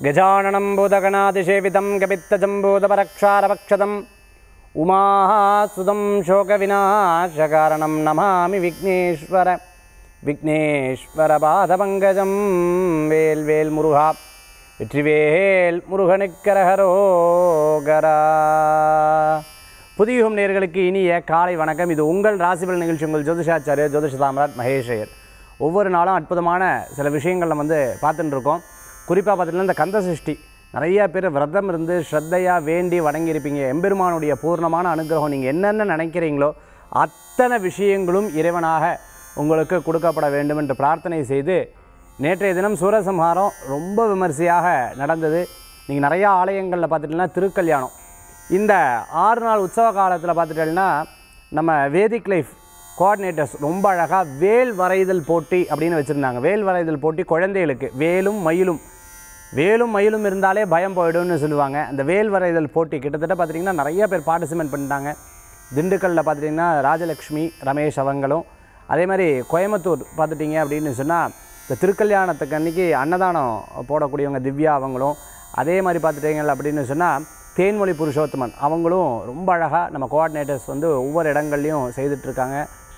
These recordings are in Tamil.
गजाननं भूतगणातिसेवितं कपित्तजम्बूतपरक्षारभक्षदम् उमासुतं शोकविनाशकारणं नमामि विघ्नेश्वर विघ्नेश्वरपादपङ्कजं वेल् वेल् मुरुगा வெற்றிவேல் முருகனுக்கரகரோகரா. புதியுகம் நேயர்களுக்கு இனிய காலை வணக்கம். இது உங்கள் ராசிபலன் நிகழ்ச்சி. உங்கள் ஜோதிஷாச்சாரியர் ஜோதிஷ சாம்ராட் மகேஷ் ஐயர். ஒவ்வொரு நாளும் அற்புதமான சில விஷயங்கள் நம்ம பார்த்துட்டு இருக்கோம். குறிப்பாக பார்த்திங்கன்னா இந்த கந்த சஷ்டி நிறையா பேர் விரதம் இருந்து ஸ்ரத்தையாக வேண்டி வணங்கியிருப்பீங்க. எம்பெருமானுடைய பூர்ணமான அனுகிரகம் நீங்கள் என்னென்ன நினைக்கிறீங்களோ அத்தனை விஷயங்களும் இறைவனாக உங்களுக்கு கொடுக்கப்பட வேண்டும் என்று பிரார்த்தனை செய்து, நேற்றைய தினம் சூரசம்ஹாரம் ரொம்ப விமர்சையாக நடந்தது. நீங்கள் நிறையா ஆலயங்களில் பார்த்துட்டிங்கன்னா திருக்கல்யாணம். இந்த 6 நாள் உற்சவ காலத்தில் பார்த்துட்டேன்னா நம்ம வேதிக் லைஃப் கோஆர்டினேட்டர்ஸ் ரொம்ப அழகாக வேல் வரைதல் போட்டி அப்படின்னு வச்சுருந்தாங்க. வேல் வரைதல் போட்டி குழந்தைகளுக்கு வேலும் மயிலும் இருந்தாலே பயம் போயிடும்னு சொல்லுவாங்க. அந்த வேல் வரைதல் போட்டி கிட்டத்தட்ட பார்த்திங்கன்னா நிறைய பேர் பார்ட்டிசிபேட் பண்ணிட்டாங்க. திண்டுக்கல்லில் பார்த்துட்டிங்கன்னா ராஜலக்ஷ்மி ரமேஷ் அவங்களும், அதே மாதிரி கோயம்புத்தூர் பார்த்துட்டிங்க அப்படின்னு சொன்னால் இந்த திருக்கல்யாணத்துக்கு அன்றைக்கி அன்னதானம் போடக்கூடியவங்க திவ்யா அவங்களும், அதே மாதிரி பார்த்துட்டிங்க அப்படின்னு சொன்னால் தேன்மொழி புருஷோத்தமன் அவங்களும் ரொம்ப அழகாக நம்ம கோஆர்டினேட்டர்ஸ் ஒவ்வொரு இடங்கள்லையும் செய்துட்ருக்காங்க.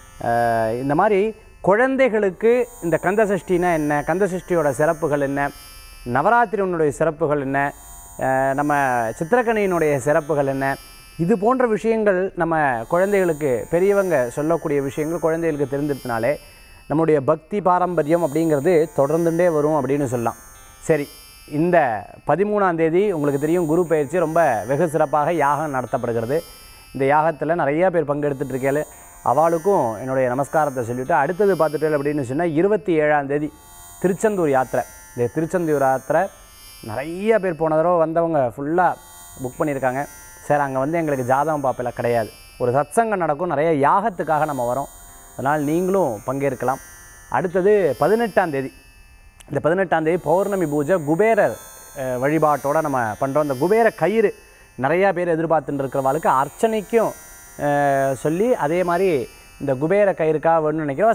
இந்த மாதிரி குழந்தைகளுக்கு இந்த கந்த சஷ்டினா என்ன, கந்த சஷ்டியோட சிறப்புகள் என்ன, நவராத்திரியினுடைய சிறப்புகள் என்ன, நம்ம சித்திரக்கணியினுடைய சிறப்புகள் என்ன, இது போன்ற விஷயங்கள் நம்ம குழந்தைகளுக்கு பெரியவங்க சொல்லக்கூடிய விஷயங்கள் குழந்தைகளுக்கு தெரிஞ்சிருந்தனாலே நம்முடைய பக்தி பாரம்பரியம் அப்படிங்கிறது தொடர்ந்துட்டே வரும் அப்படின்னு சொல்லலாம். சரி, இந்த 13ஆம் தேதி உங்களுக்கு தெரியும் குரு பயிற்சி ரொம்ப வெகு சிறப்பாக யாகம் நடத்தப்படுகிறது. இந்த யாகத்தில் நிறையா பேர் பங்கெடுத்துட்டு இருக்கேன். அவளுக்கும் என்னுடைய நமஸ்காரத்தை சொல்லிவிட்டு, அடுத்தது பார்த்துட்டு அப்படின்னு சொன்னால் 27ஆம் தேதி திருச்செந்தூர் யாத்திரை. இந்த திருச்செந்தூர் யாத்திரை நிறைய பேர் போன தடவை வந்தவங்க ஃபுல்லாக புக் பண்ணியிருக்காங்க. சார் அங்கே எங்களுக்கு ஜாதகம் பார்ப்பல கிடையாது, ஒரு சத்சங்கம் நடக்கும், நிறைய யாகத்துக்காக நம்ம வரோம், அதனால் நீங்களும் பங்கேற்கலாம். அடுத்தது 18ஆம் தேதி, இந்த 18ஆம் தேதி பௌர்ணமி பூஜை குபேரர் வழிபாட்டோடு நம்ம பண்ணுறோம். இந்த குபேர கயிறு நிறையா பேர் எதிர்பார்த்துட்டு இருக்கிறவாளுக்கு அர்ச்சனைக்கும் சொல்லி, அதே மாதிரி இந்த குபேர கயிறுக்காக வேணும்னு நினைக்கிறோம்.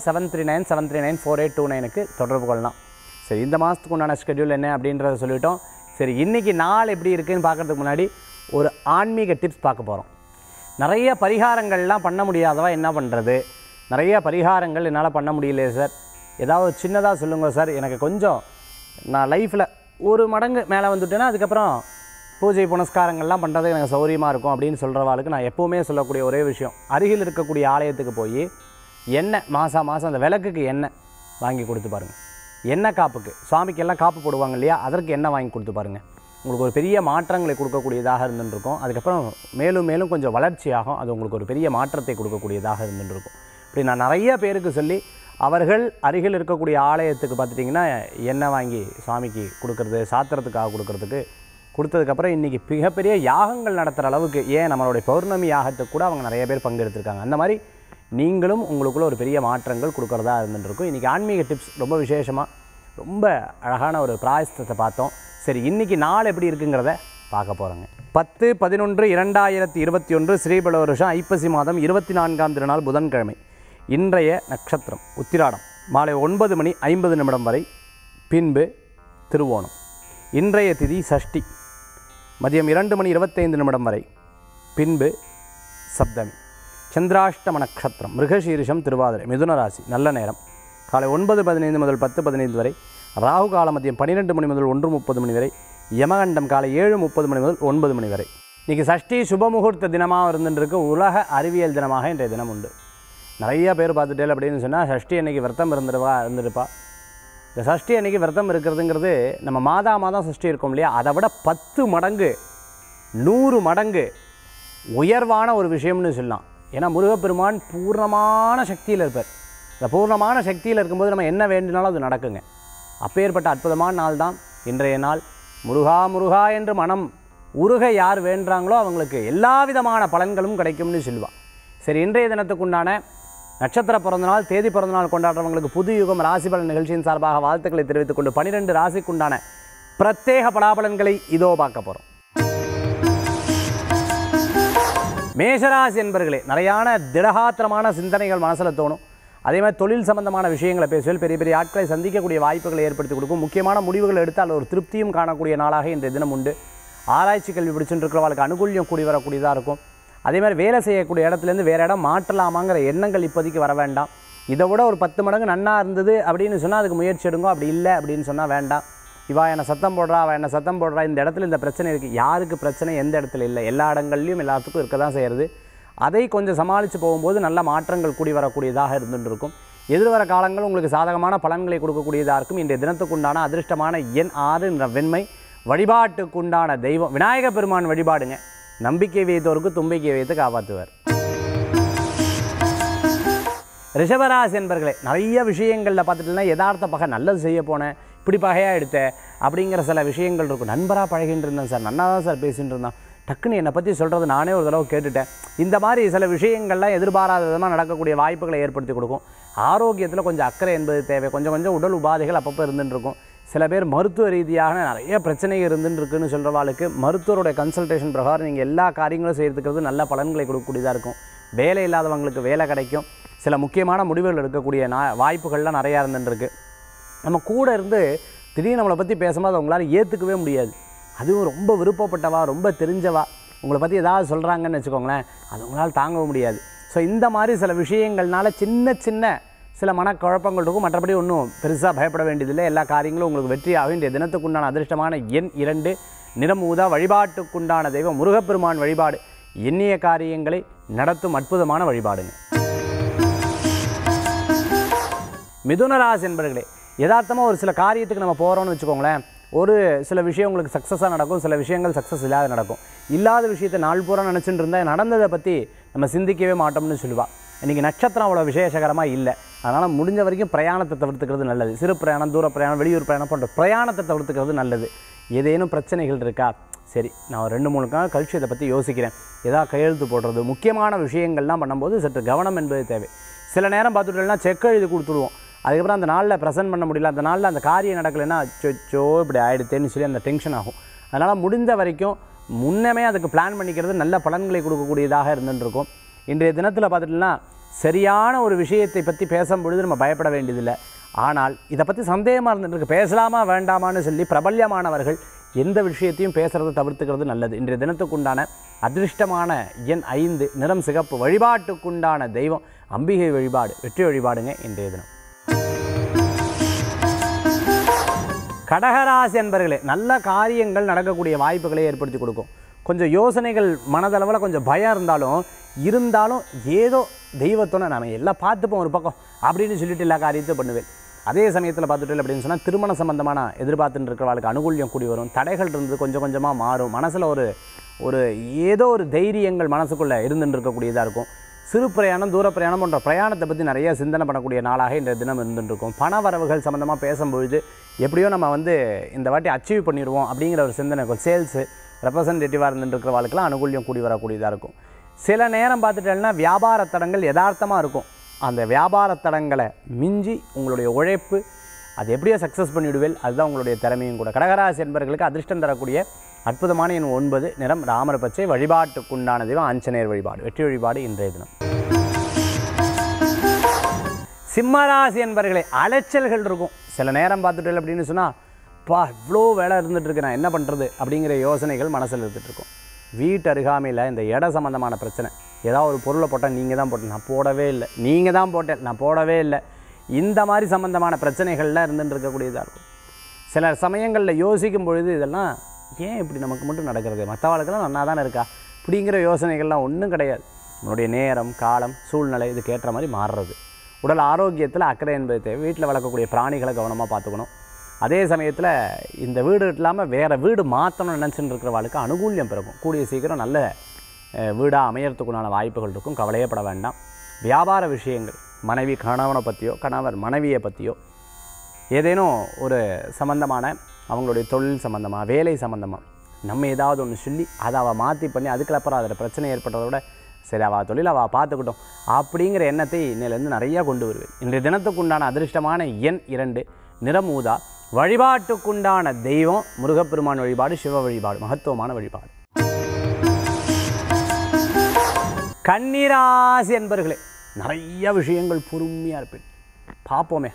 7397394829க்கு தொடர்பு கொள்ளலாம். சரி, இந்த மாதத்துக்கு உண்டான ஸ்கெட்யூல் என்ன அப்படின்றத சொல்லிட்டோம். சரி, இன்றைக்கி நாள் எப்படி இருக்குதுன்னு பார்க்குறதுக்கு முன்னாடி ஒரு ஆன்மீக டிப்ஸ் பார்க்க போகிறோம். நிறைய பரிகாரங்கள்லாம் பண்ண முடியாதவா என்ன பண்ணுறது, நிறைய பரிகாரங்கள் என்னால் பண்ண முடியலையே சார், ஏதாவது சின்னதாக சொல்லுங்கள் சார், எனக்கு கொஞ்சம் நான் லைஃப்பில் ஒரு மடங்கு மேலே வந்துட்டேன்னா அதுக்கப்புறம் பூஜை புனஸ்காரங்கள்லாம் பண்ணுறது எனக்கு சௌரியமாக இருக்கும் அப்படின்னு சொல்கிறவாளுக்கு நான் எப்போவுமே சொல்லக்கூடிய ஒரே விஷயம், அருகில் இருக்கக்கூடிய ஆலயத்துக்கு போய் எண்ணெய் மாதம் அந்த விளக்குக்கு எண்ணெய் வாங்கி கொடுத்து பாருங்கள். எண்ணெய் காப்புக்கு சுவாமிக்கெல்லாம் காப்பு போடுவாங்க இல்லையா, அதற்கு எண்ணெய் வாங்கி கொடுத்து பாருங்கள். உங்களுக்கு ஒரு பெரிய மாற்றங்களை கொடுக்கக்கூடியதாக இருந்துருக்கும். அதுக்கப்புறம் மேலும் மேலும் கொஞ்சம் வளர்ச்சியாகும். அது உங்களுக்கு ஒரு பெரிய மாற்றத்தை கொடுக்கக்கூடியதாக இருந்துருக்கும். இப்படி நான் நிறைய பேருக்கு சொல்லி அவர்கள் அருகில் இருக்கக்கூடிய ஆலயத்துக்கு பார்த்துட்டிங்கன்னா எண்ணெய் வாங்கி சுவாமிக்கு கொடுக்குறது, சாத்திரத்துக்காக கொடுத்ததுக்கப்புறம் இன்றைக்கி மிகப்பெரிய யாகங்கள் நடத்துகிற அளவுக்கு, ஏன் நம்மளுடைய பௌர்ணமி யாகத்துக்கு கூட அவங்க நிறைய பேர் பங்கெடுத்திருக்காங்க. அந்த மாதிரி நீங்களும் உங்களுக்குள்ள ஒரு பெரிய மாற்றங்கள் கொடுக்குறதா இருந்துருக்கும். இன்றைக்கி ஆன்மீக டிப்ஸ் ரொம்ப விசேஷமாக ரொம்ப அழகான ஒரு பிராயஸ்தத்தை பார்த்தோம். சரி, இன்றைக்கி நாள் எப்படி இருக்குங்கிறத பார்க்க போகிறோங்க. 10/11/2021 ஸ்ரீபல வருஷம் ஐப்பசி மாதம் 24ஆம் திருநாள் புதன்கிழமை. இன்றைய நட்சத்திரம் உத்திராடம். மாலை 9:50 வரை, பின்பு திருவோணம். இன்றைய திதி சஷ்டி. மதியம் 2:25 வரை, பின்பு சப்தமி. சந்திராஷ்டம நட்சத்திரம் மிருகசீரிஷம் திருவாதிரை மிதுன ராசி. நல்ல நேரம் காலை 9:15 முதல் 10:15 வரை, ராகு காலம் மதியம் 12 மணி முதல் 1:30 வரை, யமகண்டம் காலை 7:30 முதல் 9 வரை. இன்றைக்கி சஷ்டி சுபமுகூர்த்த தினமாக இருந்துருக்கு. உலக அறிவியல் தினமாக இன்றைய தினம் உண்டு. நிறைய பேர் பார்த்துட்டே அப்படின்னு சொன்னால் சஷ்டி அன்றைக்கி விரதம் இருந்திருப்பா. இந்த சஷ்டி அன்றைக்கி விரதம் இருக்கிறதுங்கிறது நம்ம மாதம் சஷ்டி இருக்கும் இல்லையா, அதை விட 10 மடங்கு 100 மடங்கு உயர்வான ஒரு விஷயம்னு சொல்லலாம். ஏன்னா முருகப்பெருமான் பூர்ணமான சக்தியில் இருப்பார். இந்த பூர்ணமான சக்தியில் இருக்கும்போது நம்ம என்ன வேண்டினாலும் அது நடக்குங்க. அப்பேற்பட்ட அற்புதமான நாள் தான் இன்றைய நாள். முருகா முருகா என்று மனம் உருக யார் வேண்டுறாங்களோ அவங்களுக்கு எல்லா விதமான பலன்களும் கிடைக்கும்னு சொல்லுவாள். சரி, இன்றைய தினத்துக்குண்டான நட்சத்திர பிறந்தநாள் தேதி பிறந்தநாள் கொண்டாடுறவங்களுக்கு புது யுகம் ராசிபலன் நிகழ்ச்சியின் சார்பாக வாழ்த்துக்களை தெரிவித்துக் கொண்டு 12 ராசிக்குண்டான பிரத்யேக பலாபலன்களை இதோ பார்க்க போகிறோம். மேஷராசி என்பர்களே, நிறையான திடகாத்திரமான சிந்தனைகள் மனசில் தோணும். அதே மாதிரி தொழில் சம்பந்தமான விஷயங்களை பேசுவேன். பெரிய பெரிய ஆட்களை சந்திக்கக்கூடிய வாய்ப்புகளை ஏற்படுத்தி கொடுக்கும். முக்கியமான முடிவுகள் எடுத்தால் ஒரு திருப்தியும் காணக்கூடிய நாளாக இன்றைய தினம் உண்டு. ஆராய்ச்சி கல்வி பிடிச்சுட்டு இருக்கிறவர்களுக்கு அனுகூல்யம் கூடி வரக்கூடியதாக இருக்கும். அதே மாதிரி வேலை செய்யக்கூடிய இடத்துலேருந்து வேறு இடம் மாற்றலாமாங்கிற எண்ணங்கள் இப்போதைக்கு வர வேண்டாம். இதை விட ஒரு 10 மடங்கு நன்னா இருந்தது அப்படின்னு சொன்னால் அதுக்கு முயற்சி எடுங்க. அப்படி இல்லை அப்படின்னு சொன்னால் வேண்டாம். இவா என்னை சத்தம் போடுறா, அவள் என்னை சத்தம் போடுறா, இந்த இடத்துல இந்த பிரச்சனை இருக்குது. யாருக்கு பிரச்சனை எந்த இடத்துல இல்லை, எல்லா இடங்கள்லையும் எல்லாத்துக்கும் இருக்க தான் செய்கிறது. அதை கொஞ்சம் சமாளித்து போகும்போது நல்ல மாற்றங்கள் கூடி வரக்கூடியதாக இருந்துட்டு இருக்கும். எதிர்வர காலங்கள் உங்களுக்கு சாதகமான பலன்களை கொடுக்கக்கூடியதாக இருக்கும். இன்றைய தினத்துக்குண்டான அதிர்ஷ்டமான எண் 6 என்ற வெண்மை. வழிபாட்டுக்குண்டான தெய்வம் விநாயக பெருமான் வழிபாடுங்க. நம்பிக்கை வைத்தோருக்கு தும்பிக்கை வைத்து காப்பாற்றுவார். ரிஷபராசி என்பர்களே, நிறைய விஷயங்களில் பார்த்துட்டுனா யதார்த்த பகை, நல்லது செய்ய போனேன் இப்படி பகையாக எடுத்தேன் அப்படிங்கிற சில விஷயங்கள் இருக்கும். நண்பராக பழகிட்டு இருந்தேன் சார், நன்னா தான் சார் பேசிகிட்டு இருந்தான், டக்குன்னு என்னை பற்றி சொல்கிறது நானே ஒரு தடவை கேட்டுட்டேன். இந்த மாதிரி சில விஷயங்கள்லாம் எதிர்பாராத விதமாக நடக்கக்கூடிய வாய்ப்புகளை ஏற்படுத்தி கொடுக்கும். ஆரோக்கியத்தில் கொஞ்சம் அக்கறை என்பது தேவை. கொஞ்சம் உடல் உபாதைகள் அப்பப்போ இருந்துருக்கும். சில பேர் மருத்துவ ரீதியாக நிறைய பிரச்சனைகள் இருந்துருக்குன்னு சொல்கிறவாளுக்கு மருத்துவருடைய கன்சல்டேஷன் பிரகாரம் நீங்கள் எல்லா காரியங்களும் செய்கிறதுக்கு நல்ல பலன்களை கொடுக்கக்கூடியதாக இருக்கும். வேலை இல்லாதவங்களுக்கு வேலை கிடைக்கும். சில முக்கியமான முடிவுகள் எடுக்கக்கூடிய வாய்ப்புகள்லாம் நிறையா இருந்துருக்கு. நம்ம கூட இருந்து திடீர்னு நம்மளை பற்றி பேசும்போது அவங்களால ஏற்றுக்கவே முடியாது. அதுவும் ரொம்ப விருப்பப்பட்டவா, ரொம்ப தெரிஞ்சவா உங்களை பற்றி ஏதாவது சொல்கிறாங்கன்னு வச்சுக்கோங்களேன், அது உங்களால் தாங்கவும் முடியாது. ஸோ இந்த மாதிரி சில விஷயங்கள்னால சின்ன சில மனக்குழப்பங்கள் இருக்கும். மற்றபடி ஒன்றும் பெருசாக பயப்பட வேண்டியதில்லை. எல்லா காரியங்களும் உங்களுக்கு வெற்றியாகும். இன்றைய தினத்துக்குண்டான அதிர்ஷ்டமான எண் 2, நிறம் ஊதா. வழிபாட்டுக்குண்டான தெய்வம் முருகப்பெருமான் வழிபாடு. எண்ணிய காரியங்களை நடத்தும் அற்புதமான வழிபாடுங்க. மிதுனராசி என்பர்களே, யதார்த்தமாக ஒரு சில காரியத்துக்கு நம்ம போகிறோம்னு வச்சுக்கோங்களேன், ஒரு சில விஷயம் உங்களுக்கு சக்ஸஸாக நடக்கும், சில விஷயங்கள் சக்ஸஸ் இல்லாத நடக்கும். இல்லாத விஷயத்தை நாள் பூரா நினச்சிட்டு இருந்தால் நடந்ததை பற்றி நம்ம சிந்திக்கவே மாட்டோம்னு சொல்லுவாள். இன்றைக்கி நட்சத்திரம் அவ்வளோ விசேஷகரமாக இல்லை. அதனால் முடிஞ்ச வரைக்கும் பிரயாணத்தை தவிர்த்துக்கிறது நல்லது. சிறு பிரயாணம், தூர பிரயாணம், வெளியூர் பிரயாணம் போன்ற பிரயாணத்தை தவிர்த்துக்கிறது நல்லது. ஏதேனும் பிரச்சனைகள் இருக்கா, சரி நான் 2-3 நாள் கழிச்சு இதை பற்றி யோசிக்கிறேன், ஏதாவது கையெழுத்து போடுறது, முக்கியமான விஷயங்கள்லாம் பண்ணும்போது சற்று கவனம் என்பது தேவை. சில நேரம் பார்த்துட்டோம்னா செக் எழுதி கொடுத்துருவோம். அதுக்கப்புறம் அந்த நாளில் ப்ரெசென்ட் பண்ண முடியல, அந்த நாளில் அந்த காரியம் நடக்கலைன்னா அச்சோ இப்படி ஆகிடுத்தேன்னு சொல்லி அந்த டென்ஷன் ஆகும். அதனால் முடிந்த வரைக்கும் முன்னமே அதுக்கு பிளான் பண்ணிக்கிறது நல்ல பலன்களை கொடுக்கக்கூடியதாக இருந்துருக்கும். இன்றைய தினத்தில் பார்த்துட்டோம்னா சரியான ஒரு விஷயத்தை பற்றி பேசும்பொழுது நம்ம பயப்பட வேண்டியதில்லை. ஆனால் இதை பற்றி சந்தேகமாக இருந்துருக்கு, பேசலாமா வேண்டாமான்னு சொல்லி பிரபல்யமானவர்கள் எந்த விஷயத்தையும் பேசுகிறத தவிர்த்துக்கிறது நல்லது. இன்றைய தினத்துக்குண்டான அதிர்ஷ்டமான எண் 5, நிறம் சிகப்பு. வழிபாட்டுக்குண்டான தெய்வம் அம்பிகை வழிபாடு. வெற்றி வழிபாடுங்க இன்றைய தினம். கடகராசி என்பர்களே, நல்ல காரியங்கள் நடக்கக்கூடிய வாய்ப்புகளை ஏற்படுத்தி கொடுக்கும். கொஞ்சம் யோசனைகள் மனதளவில் கொஞ்சம் பயம் இருந்தாலும் ஏதோ தெய்வத்தோட நம்ம எல்லாம் பார்த்துப்போம் ஒரு பக்கம் அப்படின்னு சொல்லிட்டு எல்லா காரியத்தையும் பண்ணுவேன். அதே சமயத்தில் பார்த்துட்டு அப்படின்னு சொன்னால் திருமண சம்பந்தமான எதிர்பார்த்துட்டு இருக்கிறவர்களுக்கு அனுகூல்யம் கூடி வரும். தடைகள் இருந்து கொஞ்சம் கொஞ்சமாக மாறும். மனசில் ஒரு ஏதோ ஒரு தைரியங்கள் மனசுக்குள்ளே இருந்துட்டு இருக்கக்கூடியதாக இருக்கும். சிறு பிரயாணம், தூர பிரயாணம் போன்ற பிரயாணத்தை பற்றி நிறைய சிந்தனை பண்ணக்கூடிய நாளாக இன்றைய தினம் இருந்துருக்கும். பண வரவுகள் சம்மந்தமாக பேசும்பொழுது எப்படியோ நம்ம இந்த வாட்டி அச்சீவ் பண்ணிடுவோம் அப்படிங்கிற ஒரு சிந்தனை இருக்கும். சேல்ஸு ரெப்ரசன்டேட்டிவாக இருந்துருக்கிற வாழ்க்கெல்லாம் அனுகூல்யம் கூடி வரக்கூடியதாக இருக்கும். சில நேரம் பார்த்துட்டேன்னா வியாபார தடங்கள் யதார்த்தமாக இருக்கும். அந்த வியாபார தடங்களை மிஞ்சி உங்களுடைய உழைப்பு அது எப்படியோ சக்ஸஸ் பண்ணிவிடுவேல். அதுதான் உங்களுடைய திறமையும் கூட. கடகராசி என்பவர்களுக்கு அதிர்ஷ்டம் தரக்கூடிய அற்புதமான எண் 9, நிறம் ராமர் பச்சை. வழிபாட்டுக்குண்டான தெய்வம் ஆஞ்சநேயர் வழிபாடு. வெற்றி வழிபாடு இன்றைய தினம். சிம்மராசி என்பவர்களே, அலைச்சல்கள் இருக்கும். சில நேரம் பார்த்துட்டு அப்படின்னு சொன்னால் இவ்வளோ வேலை இருந்துகிட்ருக்கு, நான் என்ன பண்ணுறது அப்படிங்கிற யோசனைகள் மனசில் இருந்துகிட்ருக்கும். வீட்டு அருகாமையில் இந்த இட சம்மந்தமான பிரச்சனை, ஏதாவது ஒரு பொருளை போட்டால் நீங்கள் தான் போட்டேன், நான் போடவே இல்லை, நீங்கள் தான் போட்டேன், நான் போடவே இல்லை, இந்த மாதிரி சம்மந்தமான பிரச்சனைகள்லாம் இருந்துட்டு இருக்கக்கூடியதாக இருக்கும். சில சமயங்களில் யோசிக்கும் பொழுது இதெல்லாம் ஏன் இப்படி நமக்கு மட்டும் நடக்கிறது, மற்றவாளுக்கெல்லாம் நல்லா தானே இருக்கா அப்படிங்கிற யோசனைகள்லாம் ஒன்றும் கிடையாது. நம்மளுடைய நேரம், காலம், சூழ்நிலை இதுக்கு ஏற்ற மாதிரி மாறுறது. உடல் ஆரோக்கியத்தில் அக்கறை என்பது தேவை. வீட்டில் வளர்க்கக்கூடிய பிராணிகளை கவனமாக பார்த்துக்கணும். அதே சமயத்தில் இந்த வீடு இல்லாமல் வேறு வீடு மாற்றணும்னு நினச்சிட்டு இருக்கிறவாளுக்கு அனுகூல்யம் பிறக்கும். கூடிய சீக்கிரம் நல்ல வீடாக அமையறதுக்குண்டான வாய்ப்புகள் இருக்கும். கவலையப்பட வேண்டாம். வியாபார விஷயங்கள், மனைவி கணவனை பற்றியோ, கணவர் மனைவியை பற்றியோ, ஏதேனும் ஒரு சம்மந்தமான அவங்களுடைய தொழில் சம்மந்தமாக, வேலை சம்மந்தமாக நம்ம ஏதாவது ஒன்று சொல்லி அதை அவள் மாற்றி பண்ணி அதுக்கப்புறம் அதில் பிரச்சனை ஏற்பட்டதை விட சரி அவள் தொழில் அவள் பார்த்துக்கிட்டோம் அப்படிங்கிற எண்ணத்தை இன்னிலேருந்து நிறையா கொண்டு வருவேன். இன்றைய தினத்துக்குண்டான அதிர்ஷ்டமான எண் 2, நிறம் ஊதா. வழிபாட்டுக்குண்டான தெய்வம் முருகப்பெருமான் வழிபாடு. சிவ வழிபாடு மகத்துவமான வழிபாடு. கன்னிராசி என்பர்களே, நிறைய விஷயங்கள் பொறுமையாக இருப்பேன். பார்ப்போமே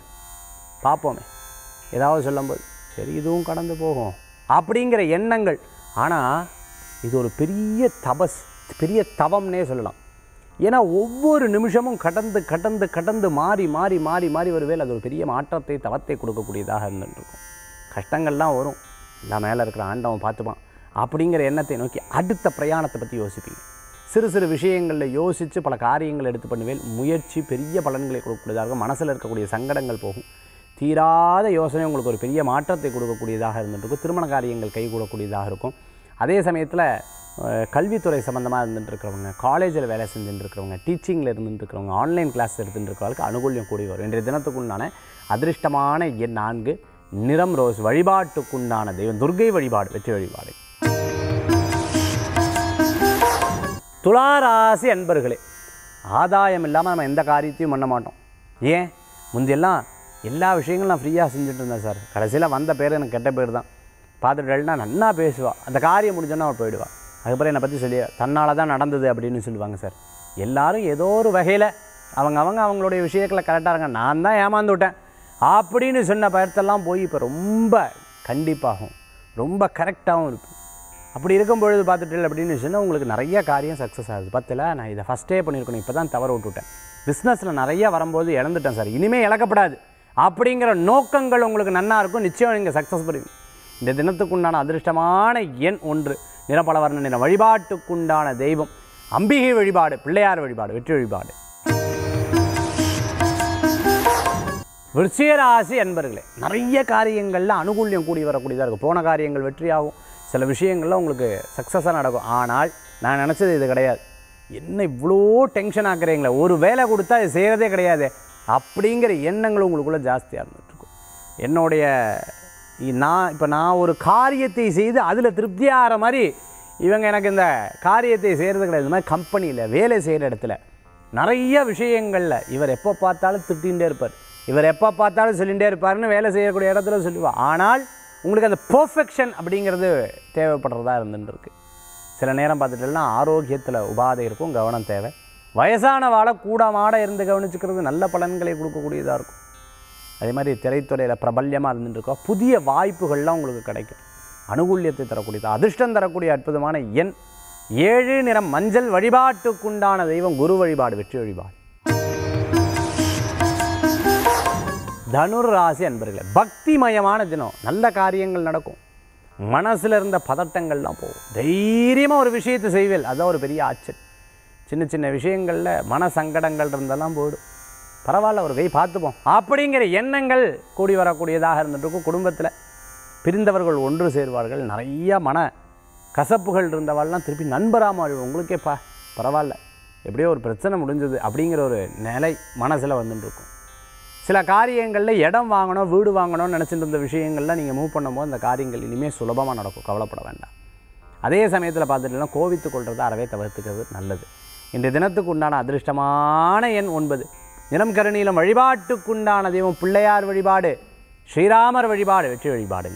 ஏதாவது சொல்லும்போது சரி இதுவும் கடந்து போகும் அப்படிங்கிற எண்ணங்கள். ஆனால் இது ஒரு பெரிய பெரிய தவம்னே சொல்லலாம். ஏன்னா ஒவ்வொரு நிமிஷமும் கடந்து மாறி வருவேல் அது ஒரு பெரிய மாற்றத்தை தவத்தை கொடுக்கக்கூடியதாக இருந்துருக்கும். கஷ்டங்கள்லாம் வரும், எல்லாம் மேலே இருக்கிற ஆண்டவன் பார்த்துப்பான் அப்படிங்கிற எண்ணத்தை நோக்கி அடுத்த பிரயாணத்தை பற்றி யோசிப்பீங்க. சிறு விஷயங்களில் யோசித்து பல காரியங்கள் எடுத்து பண்ணுவேல். முயற்சி பெரிய பலன்களை கொடுக்கக்கூடியதாக இருக்கும். மனசில் இருக்கக்கூடிய சங்கடங்கள் போகும். தீராத யோசனை உங்களுக்கு ஒரு பெரிய மாற்றத்தை கொடுக்கக்கூடியதாக இருந்துகிட்ருக்கும். திருமண காரியங்கள் கைகூடக்கூடியதாக இருக்கும். அதே சமயத்தில் கல்வித்துறை சம்மந்தமாக இருந்துட்டுருக்கிறவங்க, காலேஜில் வேலை செஞ்சுட்டுருக்கிறவங்க, டீச்சிங்கில் இருந்துட்டுருக்கிறவங்க, ஆன்லைன் கிளாஸ் எடுத்துட்டுருக்கிறவங்களுக்கு அனுகூல்யம் கூடி வரும். இன்றைய தினத்துக்குண்டான அதிர்ஷ்டமான எண் 4, நிறம் ரோஸ். வழிபாட்டுக்குண்டான தெய்வம் துர்க்கை வழிபாடு, வெற்றி வழிபாடு. துளாராசி அன்பர்களே, ஆதாயம் இல்லாமல் நம்ம எந்த காரியத்தையும் பண்ண மாட்டோம். ஏன் முந்தையெல்லாம் எல்லா விஷயங்களும் நான் ஃப்ரீயாக செஞ்சுட்டு இருந்தேன் சார். கடைசியில் வந்த பேர் எனக்கு கெட்ட பேர் தான். பார்த்துட்டேன்னா நன்னா பேசுவாள், அந்த காரியம் முடிஞ்சோன்னா அவள் போயிடுவாள். அதுக்கப்புறம் என்னை பற்றி சொல்லி தன்னால் தான் நடந்தது அப்படின்னு சொல்லுவாங்க சார். எல்லோரும் ஏதோ ஒரு வகையில் அவங்களுடைய விஷயத்தில் கரெக்டாக இருங்க, நான் தான் ஏமாந்து விட்டேன் அப்படின்னு சொன்ன பயத்தெல்லாம் போய் இப்போ ரொம்ப கண்டிப்பாகவும் ரொம்ப கரெக்டாகவும் இருக்கும். அப்படி இருக்கும்பொழுது பார்த்துட்டு அப்படின்னு சொன்னால் உங்களுக்கு நிறைய காரியம் சக்ஸஸ் ஆகுது. பத்தில் நான் இதை ஃபஸ்ட்டே பண்ணியிருக்கணும், இப்போ தான் தவற விட்டுவிட்டேன், பிஸ்னஸில் நிறையா வரும்போது இழந்துட்டேன் சார், இனிமேல் இழக்கப்படாது அப்படிங்கிற நோக்கங்கள் உங்களுக்கு நன்னா இருக்கும். நிச்சயம் நீங்கள் சக்ஸஸ் பண்ணுவீங்க. இந்த தினத்துக்குண்டான அதிர்ஷ்டமான எண் 1, நிறப்பலவர்ண நிறம். வழிபாட்டுக்குண்டான தெய்வம் அம்பிகை வழிபாடு, பிள்ளையார் வழிபாடு, வெற்றி வழிபாடு. விருச்சிகராசி அன்பர்களே, நிறைய காரியங்களில் அனுகூல்யம் கூடி வரக்கூடியதாக இருக்கும். போன காரியங்கள் வெற்றியாகும், சில விஷயங்கள்லாம் உங்களுக்கு சக்ஸஸாக நடக்கும். ஆனால் நான் நினச்சது இது கிடையாது, என்ன இவ்வளோ டென்ஷன் ஆக்குறீங்களே, ஒரு வேலை கொடுத்தா இது செய்கிறதே கிடையாது அப்படிங்கிற எண்ணங்கள் உங்களுக்குள்ளே ஜாஸ்தியாக இருந்துகிட்ருக்கும். என்னுடைய நான் ஒரு காரியத்தை செய்து அதில் திருப்தியாகிற மாதிரி இவங்க எனக்கு இந்த காரியத்தை செய்கிறது கிடையாது. இந்த மாதிரி கம்பெனியில் வேலை செய்கிற இடத்துல நிறைய விஷயங்களில் இவர் எப்போ பார்த்தாலும் திட்டிகிட்டே இருப்பார், இவர் எப்போ பார்த்தாலும் சொல்லிகிட்டே இருப்பார்னு வேலை செய்யக்கூடிய இடத்துல சொல்லுவாள். ஆனால் உங்களுக்கு அந்த பர்ஃபெக்ஷன் அப்படிங்கிறது தேவைப்படுறதா இருந்துருக்கு. சில நேரம் பார்த்துட்டோம்னா ஆரோக்கியத்தில் உபாதை இருக்கும், கவனம் தேவை. வயசான வாழை கூடமாட இருந்து கவனிச்சுக்கிறது நல்ல பலன்களை கொடுக்கக்கூடியதாக இருக்கும். அதே மாதிரி திரைத்துறையில் பிரபல்யமாக இருந்துருக்கோம், புதிய வாய்ப்புகள்லாம் உங்களுக்கு கிடைக்கும், அனுகூல்யத்தை தரக்கூடியது, அதிர்ஷ்டம் தரக்கூடிய அற்புதமான எண் 7, நிறம் மஞ்சள். வழிபாட்டுக்குண்டான தெய்வம் குரு வழிபாடு, வெற்றி வழிபாடு. தனுர் ராசி அன்பர்களே, பக்திமயமான தினம், நல்ல காரியங்கள் நடக்கும், மனசில் இருந்த பதட்டங்கள்லாம் போகும், தைரியமாக ஒரு விஷயத்தை செய்வேல், அதுதான் ஒரு பெரிய ஆச்சரியம். சின்ன விஷயங்களில் மன சங்கடங்கள் இருந்தெல்லாம் போயிடும், பரவாயில்ல ஒரு கை பார்த்துப்போம் அப்படிங்கிற எண்ணங்கள் கூடி வரக்கூடியதாக இருந்துகிட்ருக்கும். குடும்பத்தில் பிரிந்தவர்கள் ஒன்று சேர்வார்கள், நிறைய மன கசப்புகள் இருந்தவாள்லாம் திருப்பி நண்பராக மாறிடும். உங்களுக்கே பரவாயில்ல எப்படியோ ஒரு பிரச்சனை முடிஞ்சது அப்படிங்கிற ஒரு நிலை மனசில் வந்துட்டுருக்கும். சில காரியங்களில் இடம் வாங்கணும், வீடு வாங்கணும்னு நினச்சிட்டு இருந்த விஷயங்கள்லாம் நீங்கள் மூவ் பண்ணும்போது அந்த காரியங்கள் இனிமேல் சுலபமாக நடக்கும், கவலைப்பட வேண்டாம். அதே சமயத்தில் பார்த்துட்டுனா கோவித்து கொள்றதை அறவே தவிர்த்துக்கிறது நல்லது. இன்றைய தினத்துக்கு உண்டான அதிர்ஷ்டமான எண் 9, நிறம் கருநீலம். வழிபாட்டுக்குண்டான தெய்வம் பிள்ளையார் வழிபாடு, ஸ்ரீராமர் வழிபாடு, வெற்றி வழிபாடுங்க.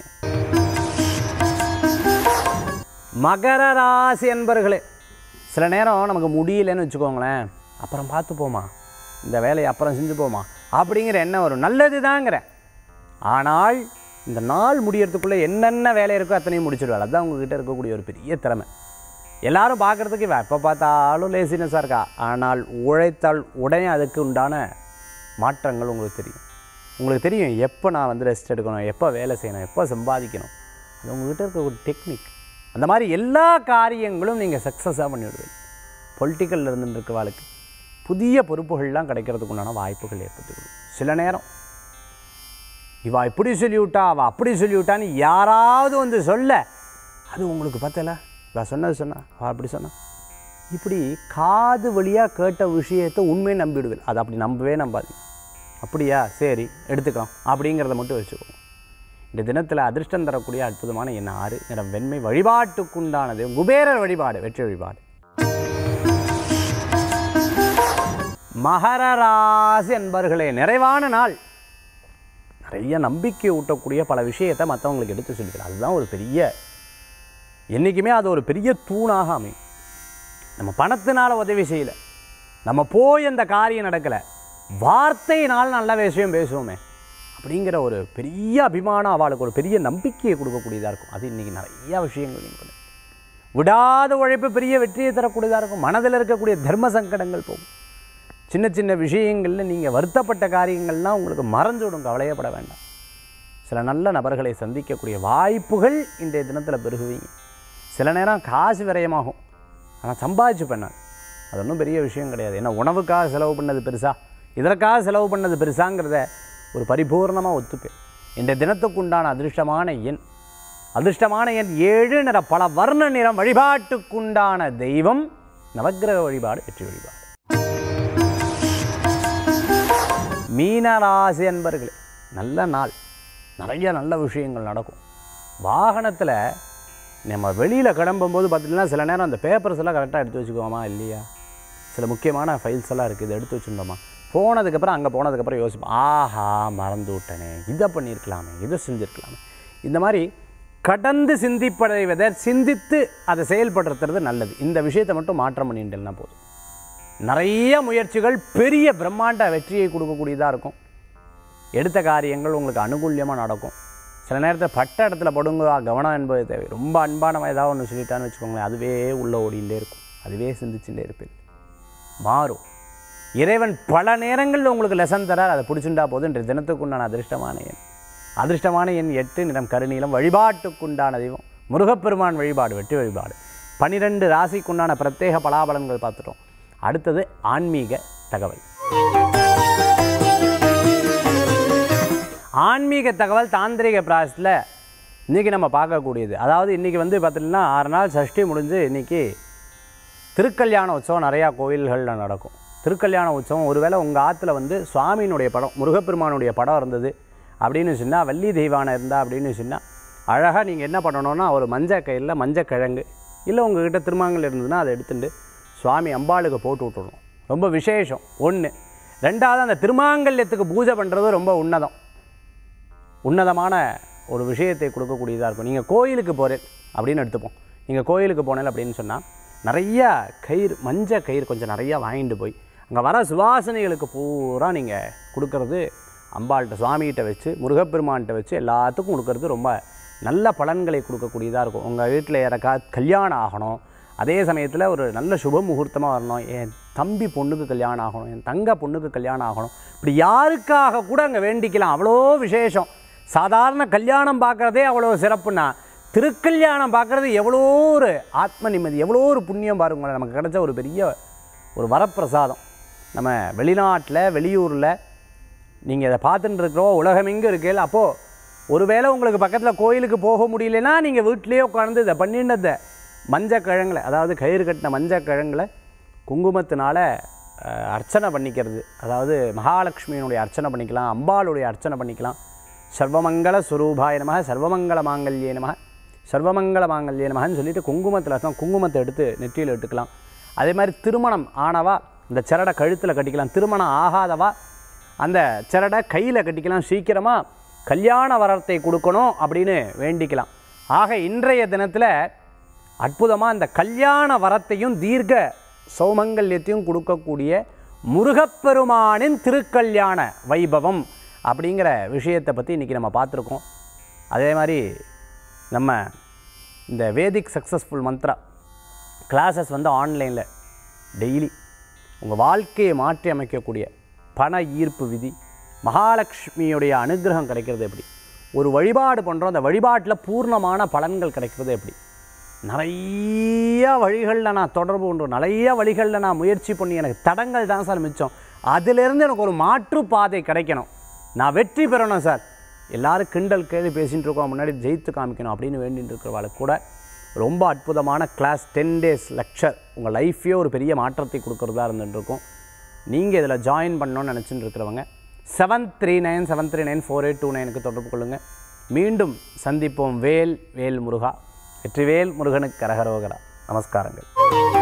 மகர ராசி அன்பர்களே, சில நேரம் நமக்கு முடியலன்னு வச்சுக்கோங்களேன், அப்புறம் பார்த்துப்போமா, இந்த வேலையை அப்புறம் செஞ்சு போமா அப்படிங்கிற எண்ணம் வரும். நல்லது தாங்கிறேன், ஆனால் இந்த நாள் முடியறதுக்குள்ளே என்னென்ன வேலை இருக்கோ அத்தனையும் முடிச்சிடுவாள். அதுதான் உங்ககிட்ட இருக்கக்கூடிய ஒரு பெரிய திறமை. எல்லாரும் பார்க்குறதுக்கு எப்போ பார்த்தாலும் லேசினஸாக இருக்கா, ஆனால் உழைத்தால் உடனே அதுக்கு உண்டான மாற்றங்கள் உங்களுக்கு தெரியும் எப்போ நான் ரெஸ்ட் எடுக்கணும், எப்போ வேலை செய்யணும், எப்போ சம்பாதிக்கணும், அது உங்கள்கிட்ட இருக்க ஒரு டெக்னிக். அந்த மாதிரி எல்லா காரியங்களும் நீங்கள் சக்ஸஸாக பண்ணிவிடுவீங்க. பொலிட்டிக்கலில் இருந்துருக்கவாளுக்கு புதிய பொறுப்புகள்லாம் கிடைக்கிறதுக்கு உண்டான வாய்ப்புகள் ஏற்பட்டுக்கணும். சில நேரம் இவா இப்படி சொல்லிவிட்டா, அவள் அப்படி சொல்லிவிட்டான்னு யாராவது சொல்ல, அது உங்களுக்கு பார்த்தல, இவள் சொன்னா அவள் அப்படி சொன்னா, இப்படி காது வழியாக கேட்ட விஷயத்தை உண்மையை நம்பிவிடுவேன். அதை அப்படி நம்பாது. அப்படியா, சரி எடுத்துக்கலாம் அப்படிங்கிறத மட்டும் வச்சுக்கோங்க. இந்த தினத்தில் அதிர்ஷ்டம் தரக்கூடிய அற்புதமான எண் 6, நிறம் வெண்மை. வழிபாட்டுக்குண்டானது குபேரர் வழிபாடு, வெற்றி வழிபாடு. மகர ராசி அன்பர்களே, நிறைவான நாள், நிறைய நம்பிக்கை ஊட்டக்கூடிய பல விஷயத்தை மற்றவங்களுக்கு எடுத்து சொல்லிக்கிறேன். அதுதான் ஒரு பெரிய, என்றைக்குமே அது ஒரு பெரிய தூணாக அமையும். நம்ம பணத்தினால் உதவி செய்யலை, நம்ம போய் அந்த காரியம் நடக்கலை, வார்த்தையினால் நல்ல விஷயம் பேசுவோமே அப்படிங்கிற ஒரு பெரிய அபிமானம், அவளுக்கு ஒரு பெரிய நம்பிக்கையை கொடுக்கக்கூடியதாக இருக்கும். அது இன்றைக்கி நிறையா விஷயங்கள் நீங்கள் விடாத உழைப்பு பெரிய வெற்றியை தரக்கூடியதாக இருக்கும். மனதில் இருக்கக்கூடிய தர்ம சங்கடங்கள் போகும். சின்ன சின்ன விஷயங்களில் நீங்கள் வருத்தப்பட்ட காரியங்கள்லாம் உங்களுக்கு மறைஞ்சுவிடும், கவலையப்பட வேண்டாம். சில நல்ல நபர்களை சந்திக்கக்கூடிய வாய்ப்புகள் இன்றைய தினத்தில் பெருகுவீங்க. சில நேரம் காசு விரயமாகும், ஆனால் சம்பாதிச்சு பண்ணால் அது ஒன்றும் பெரிய விஷயம் கிடையாது. ஏன்னா உணவுக்காக செலவு பண்ணது பெருசா, இதற்காக செலவு பண்ணது பெருசாங்கிறத ஒரு பரிபூர்ணமாக ஒத்துப்பேன். இன்றைய தினத்துக்குண்டான அதிர்ஷ்டமான எண் 7 நிற பல வர்ண நிறம். வழிபாட்டுக்குண்டான தெய்வம் நவக்கிரக வழிபாடு, வெற்றி வழிபாடு. மீனராசி அன்பர்களே, நல்ல நாள், நிறைய நல்ல விஷயங்கள் நடக்கும். வாகனத்தில் நம்ம வெளியில் கிளம்பும்போது பார்த்திங்கன்னா சில நேரம் அந்த பேப்பர்ஸ் எல்லாம் கரெக்டாக எடுத்து வச்சுக்குவோமா இல்லையா, சில முக்கியமான ஃபைல்ஸ் எல்லாம் இருக்குது, இதை எடுத்து வச்சுருந்தோமா, போனதுக்கப்புறம் அங்கே போனதுக்கப்புறம் யோசிப்போம், ஆஹா மறந்து விட்டனே, இதை பண்ணியிருக்கலாமே, இதை செஞ்சுருக்கலாமே. இந்த மாதிரி கடந்து சிந்திப்பதை விட சிந்தித்து அதை செயல்படுத்துறது நல்லது. இந்த விஷயத்தை மட்டும் மாற்றம் பண்ணிட்டுனா போதும். நிறைய முயற்சிகள் பெரிய பிரம்மாண்ட வெற்றியை கொடுக்கக்கூடியதாக இருக்கும். எடுத்த காரியங்கள் உங்களுக்கு அனுகூல்யமாக நடக்கும். சில நேரத்தில் பட்ட இடத்துல படுங்க, கவனம் என்பது தேவை. ரொம்ப அன்பானவன் ஏதாவது ஒன்று சொல்லிட்டான்னு வச்சுக்கோங்களேன், அதுவே உள்ளே ஓடிகிட்டே இருக்கும், அதுவே சிந்திச்சுட்டே இருப்பேன். மாறும். இறைவன் பல நேரங்களில் உங்களுக்கு லெசன் தரார், அதை பிடிச்சுட்டா போதும். இன்றைய தினத்துக்குண்டான அதிர்ஷ்டமான எண் 8 நிறம் கருநீலம். வழிபாட்டுக்குண்டான தெய்வம் முருகப்பெருமான் வழிபாடு, வெற்றி வழிபாடு. 12 ராசிக்குண்டான பிரத்யேக பலாபலன்கள் பார்த்துட்டோம். அடுத்தது ஆன்மீக தகவல். ஆன்மீக தகவல் தாந்திரிக பிராயசத்தில் இன்றைக்கி நம்ம பார்க்கக்கூடியது. அதாவது இன்றைக்கி வந்து பார்த்திங்கன்னா 6 நாள் சஷ்டி முடிஞ்சு இன்றைக்கி திருக்கல்யாண உற்சவம் நிறையா கோயில்களில் நடக்கும். திருக்கல்யாண உற்சவம் ஒருவேளை உங்கள் ஆற்றுல வந்து சுவாமியினுடைய படம், முருகப்பெருமானுடைய படம் இருந்தது அப்படின்னு சொன்னால், வள்ளி தெய்வானை இருந்தால் அப்படின்னு சொன்னால், அழகாக நீங்கள் என்ன பண்ணணுன்னா, ஒரு மஞ்சள் கயிறில் மஞ்சக்கிழங்கு இல்லை உங்கள்கிட்ட திருமாங்கல் இருந்ததுன்னா அதை எடுத்துட்டு சுவாமி அம்பாளுக்கு போட்டு விட்டுடணும். ரொம்ப விசேஷம். 1. 2வது, அந்த திருமாங்கல்யத்துக்கு பூஜை பண்ணுறது ரொம்ப உன்னதமான ஒரு விஷயத்தை கொடுக்கக்கூடியதாக இருக்கும். நீங்கள் கோயிலுக்கு போகிறேன் அப்படின்னு எடுத்துப்போம். நீங்கள் கோயிலுக்கு போனேன் அப்படின்னு சொன்னால் நிறையா கயிறு, மஞ்சள் கயிறு கொஞ்சம் நிறையா வாங்கிட்டு போய் அங்கே வர சுவாசனைகளுக்கு பூரா நீங்கள் கொடுக்கறது, அம்பாள்கிட்ட சுவாமிகிட்ட வச்சு முருகப்பெருமான்கிட்ட வச்சு எல்லாத்துக்கும் கொடுக்கறது ரொம்ப நல்ல பலன்களை கொடுக்கக்கூடியதாக இருக்கும். உங்கள் வீட்டில் யாருக்கா கல்யாணம் ஆகணும், அதே சமயத்தில் ஒரு நல்ல சுப முகூர்த்தமாக வரணும், என் தம்பி பொண்ணுக்கு கல்யாணம் ஆகணும், என் தங்க பொண்ணுக்கு கல்யாணம் ஆகணும், இப்படி யாருக்காக கூட அங்கே வேண்டிக்கலாம். அவ்வளோ விசேஷம். சாதாரண கல்யாணம் பார்க்குறதே அவ்வளோ சிறப்புன்னா, திருக்கல்யாணம் பார்க்குறது எவ்வளோ ஒரு ஆத்ம நிம்மதி, எவ்வளோ ஒரு புண்ணியம் பாருங்களேன். நமக்கு கிடைச்ச ஒரு பெரிய ஒரு வரப்பிரசாதம். நம்ம வெளிநாட்டில் வெளியூரில் நீங்கள் இதை பார்த்துட்டு இருக்கிறோம், உலகமெங்கும் இருக்கேன். அப்போது ஒருவேளை உங்களுக்கு பக்கத்தில் கோயிலுக்கு போக முடியலன்னா நீங்கள் வீட்டிலேயே உட்காந்து இதை பண்ணினதை மஞ்சக்கிழங்கில், அதாவது கயிறு கட்டின மஞ்சக்கிழங்கில் குங்குமத்தினால் அர்ச்சனை பண்ணிக்கிறது. அதாவது மகாலட்சுமியினுடைய அர்ச்சனை பண்ணிக்கலாம், அம்பாளுடைய அர்ச்சனை பண்ணிக்கலாம். சர்வமங்கள ஸ்வரூபாய நமக, சர்வமங்கள மாங்கல்யே நமக, சர்வமங்கள மாங்கல்யே நமகன்னு சொல்லிவிட்டு குங்குமத்தில் அர்த்தம், குங்குமத்தை எடுத்து நெற்றியில் இட்டுக்கலாம். அதே மாதிரி திருமணம் ஆனவா இந்த சரடை கழுத்தில் கட்டிக்கலாம், திருமணம் ஆகாதவா அந்த சரடை கையில் கட்டிக்கலாம். சீக்கிரமாக கல்யாண வரத்தை கொடுக்கணும் அப்படின்னு வேண்டிக்கலாம். ஆக இன்றைய தினத்தில் அற்புதமாக இந்த கல்யாண வரத்தையும் தீர்க்க சௌமங்கல்யத்தையும் கொடுக்கக்கூடிய முருகப்பெருமானின் திருக்கல்யாண வைபவம் அப்படிங்கிற விஷயத்தை பற்றி இன்றைக்கி நம்ம பார்த்துருக்கோம். அதே மாதிரி நம்ம இந்த வேதிக் சக்ஸஸ்ஃபுல் மந்த்ரா கிளாஸஸ் வந்து ஆன்லைனில் டெய்லி உங்கள் வாழ்க்கையை மாற்றி அமைக்கக்கூடிய பண ஈர்ப்பு விதி, மகாலட்சுமியுடைய அனுகிரகம் கிடைக்கிறது எப்படி, ஒரு வழிபாடு பண்ணுறோம், அந்த வழிபாட்டில் பூர்ணமான பலன்கள் கிடைக்கிறது எப்படி, நிறைய வழிகளில் நான் தொடர்பு கொண்டு நிறைய வழிகளில் நான் முயற்சி பண்ணி எனக்கு தடங்கள் தான் சார் மிச்சம், அதிலிருந்து எனக்கு ஒரு மாற்று பாதை கிடைக்கணும், நான் வெற்றி பெறணும் சார், எல்லோரும் கிண்டல் கேள்வி பேசிகிட்டு இருக்கோம், முன்னாடி ஜெயித்து காமிக்கணும் அப்படின்னு வேண்டிகிட்டு இருக்கிறவளுக்கு கூட ரொம்ப அற்புதமான கிளாஸ் 10 days லெக்சர் உங்கள் லைஃப்பையே ஒரு பெரிய மாற்றத்தை கொடுக்குறதா இருந்துகிட்ருக்கும். நீங்கள் இதில் ஜாயின் பண்ணணும்னு நினச்சிட்டு இருக்கிறவங்க 7397394829க்கு தொடர்பு கொள்ளுங்கள். மீண்டும் சந்திப்போம். வேல் வேல் முருகா, வெற்றிவேல் முருகனுக்கு கரகரோகரா. நமஸ்காரங்கள்.